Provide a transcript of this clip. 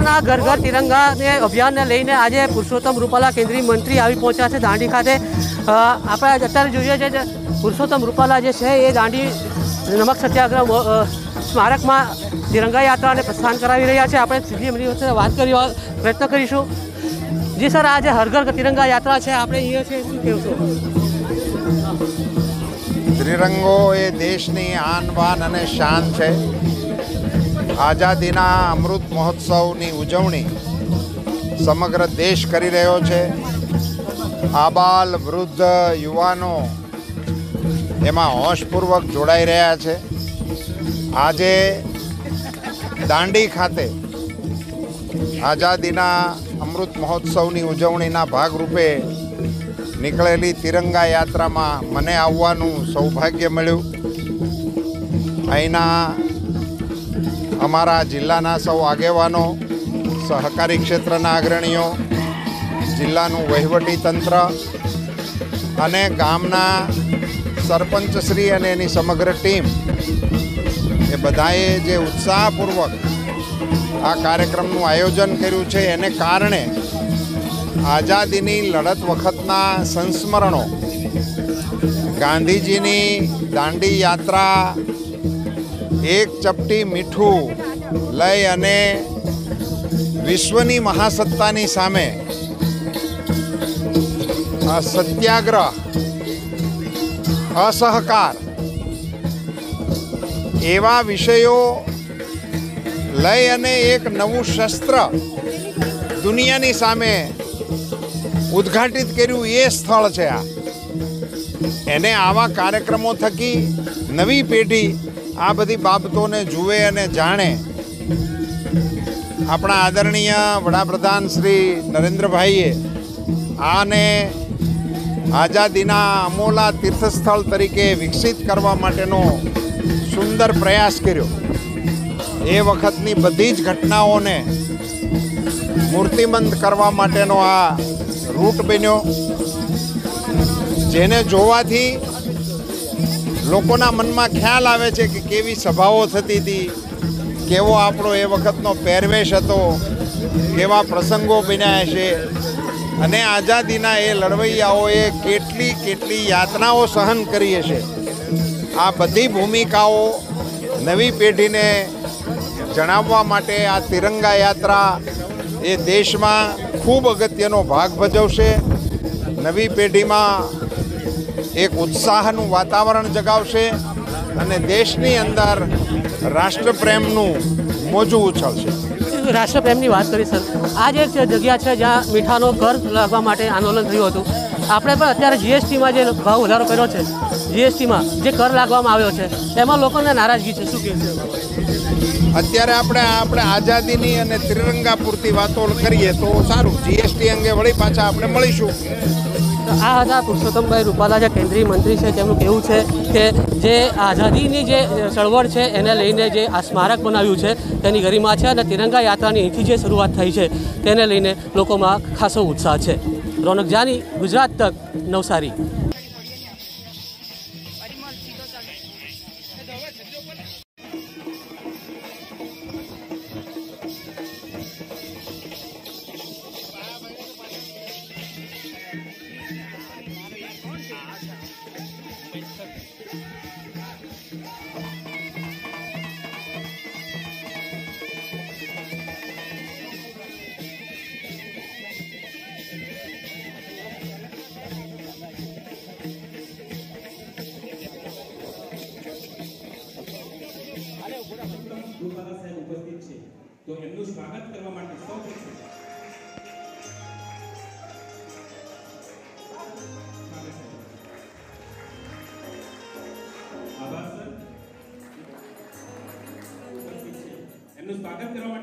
सरकारना घर घर तिरंगा ने अभियान ने लईने आज पुरुषोत्तम रूपाला केंद्रीय मंत्री આવી પહોંચ્યા છે દાંડી ખાતે। આપણે અત્યારે જોઈએ છે પુરુષોત્તમ રૂપાલા જે છે એ દાંડી નમક સત્યાગ્રહ સ્મારકમાં तिरंगा यात्रा ने प्रस्थान करावी રહ્યા છે। આપણે સીધી એમની સાથે વાત કરી પ્રયત્ન કરીશું। जी सर, आज हर घर तिरंगा यात्रा है, आपने ये શું કહેશો? ત્રિરંગો એ દેશની આન બાન અને શાન છે। આઝાદીના અમૃત મહોત્સવની ઉજવણી સમગ્ર દેશ કરી રહ્યો છે। આબાલ વૃદ્ધ યુવાનો એમાં હોશપૂર્વક જોડાઈ રહ્યા છે। આજે દાંડી ખાતે આઝાદીના અમૃત મહોત્સવની ઉજવણીના ભાગરૂપે નીકળેલી તિરંગા યાત્રામાં મને આવવાનું સૌભાગ્ય મળ્યું। અહીંના અમારા જિલ્લાના સૌ આગેવાનો, સહકારી ક્ષેત્રના અગ્રણીઓ, જિલ્લાનું વહીવટી તંત્ર અને ગામના સરપંચશ્રી અને એની સમગ્ર ટીમ એ બધાએ જે ઉત્સાહપૂર્વક આ કાર્યક્રમનું આયોજન કર્યું છે એને કારણે આઝાદીની લડત વખતના સંસ્મરણો, ગાંધીજીની દાંડી યાત્રા એક ચપટી મીઠું લઈ અને વિશ્વની મહાસત્તાની સામે સત્યાગ્રહ, અસહકાર એવા વિષયો લઈ અને એક નવું શસ્ત્ર દુનિયાની સામે ઉદ્ઘાટિત કર્યું એ સ્થળ છે આ। એને આવા કાર્યક્રમો થકી નવી પેઢી આ બધી બાબતોને જુએ અને જાણે। આપણા આદરણીય વડાપ્રધાન શ્રી નરેન્દ્રભાઈએ આને આઝાદીના અમોલા તીર્થસ્થળ તરીકે વિકસિત કરવા માટેનો સુંદર પ્રયાસ કર્યો। એ વખતની બધી જ ઘટનાઓને મૂર્તિમંત કરવા માટેનો આ રૂટ બન્યો, જેને જોવાથી લોકોના મનમાં ખ્યાલ આવે છે કે કેવી સભાઓ થતી હતી, કેવો આપણો એ વખતનો પહેરવેશ હતો, કેવા પ્રસંગો બન્યા હશે અને આઝાદીના એ લડવૈયાઓએ કેટલી કેટલી યાતનાઓ સહન કરી હશે। આ બધી ભૂમિકાઓ નવી પેઢીને જણાવવા માટે આ તિરંગા યાત્રા એ દેશમાં ખૂબ અગત્યનો ભાગ ભજવશે। નવી પેઢીમાં એક ઉત્સાહનું વાતાવરણ જગાવશે અને દેશની અંદર રાષ્ટ્રપ્રેમનું મોજું ઉછળશે। રાષ્ટ્રપ્રેમની વાત કરી સર, આ જે જગ્યા છે જ્યાં મીઠાનો કર લાગવા માટે આંદોલન થયું હતું, આપણે પણ અત્યારે જીએસટીમાં જે ભાવ વધારો કર્યો છે, જીએસટીમાં જે કર લાગવામાં આવ્યો છે એમાં લોકોને નારાજગી છે, શું કહેશે? અત્યારે આપણે આઝાદીની અને ત્રિરંગા પૂરતી વાતો કરીએ તો સારું। જીએસટી અંગે વળી પાછા આપણે મળીશું। આ હતા પુરુષોત્તમભાઈ રૂપાલા, જે કેન્દ્રીય મંત્રી છે। તેમનું કહેવું છે કે જે આઝાદીની જે ચળવળ છે એને લઈને જે આ સ્મારક બનાવ્યું છે તેની ગરિમા છે અને તિરંગા યાત્રાની અહીંથી જે શરૂઆત થઈ છે તેને લઈને લોકોમાં ખાસો ઉત્સાહ છે। રોનક જાની, ગુજરાત તક, નવસારી। રૂપાલા સાહેબ ઉપસ્થિત છે તો એમનું સ્વાગત કરવા માટે સૌપ્રથમ આભાર સર, એમનું સ્વાગત કરવા